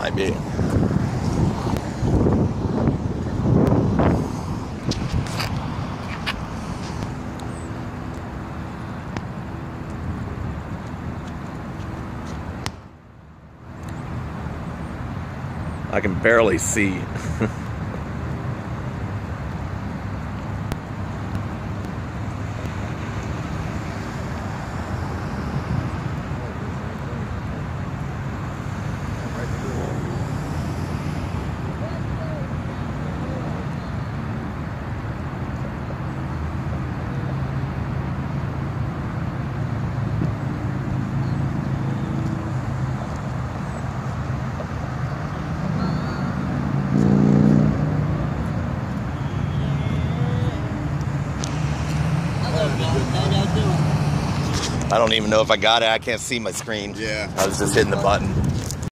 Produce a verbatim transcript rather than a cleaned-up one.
Might be. I can barely see. I don't even know if I got it. I can't see my screen. Yeah. I was just hitting the button.